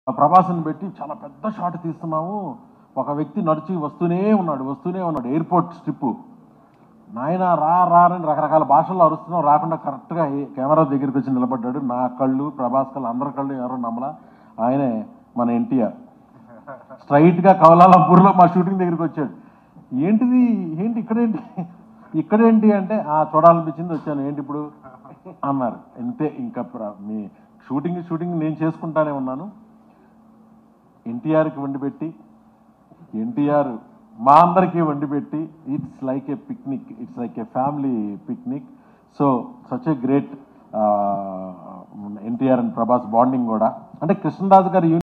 ప్రభాస్ని పెట్టి చాలా పెద్ద షాట్ తీస్తున్నాము. ఒక వ్యక్తి నడిచి వస్తూనే ఉన్నాడు ఎయిర్పోర్ట్ స్ట్రిప్. నాయన రా రా అని రకరకాల భాషల్లో అరుస్తున్నాం, రాకుండా కరెక్ట్గా కెమెరా దగ్గరికి వచ్చి నిలబడ్డాడు. నా కళ్ళు, ప్రభాస్ కళ్ళు, అందరి కళ్ళు ఎవరో నమ్మలా. ఆయనే మన ఎన్టీఆర్. స్ట్రైట్గా కౌలాలంపూర్లో మా షూటింగ్ దగ్గరికి వచ్చాడు. ఏంటి ఇక్కడేంటి అంటే చూడాలనిపించింది వచ్చాను, ఏంటి ఇప్పుడు అన్నారు. అంతే, ఇంకా మీ షూటింగ్ నేను చేసుకుంటానే ఉన్నాను. ఎన్టీఆర్కి వండి పెట్టి, ఎన్టీఆర్ మా అందరికీ వండి పెట్టి, it's like a picnic, it's like a family picnic. So such a great NTR and Prabhas bonding కూడా. అంటే కృష్ణరాజు గారు